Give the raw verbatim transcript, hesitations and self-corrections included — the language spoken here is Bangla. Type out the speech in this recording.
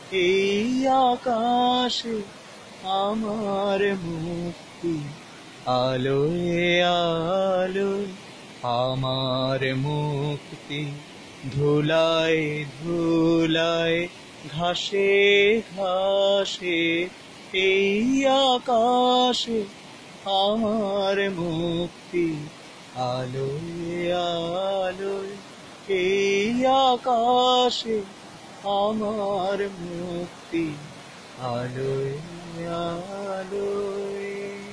এই আকাশে আমার মুক্তি, আলোয় আলোয় আমার মুক্তি, ধুলায় ধুলায় ঘাসে ঘাসে এই আকাশে আমার মুক্তি, আলোয় আলোয় এই আকাশে আমার মুক্তি, আলোয় আলোয়।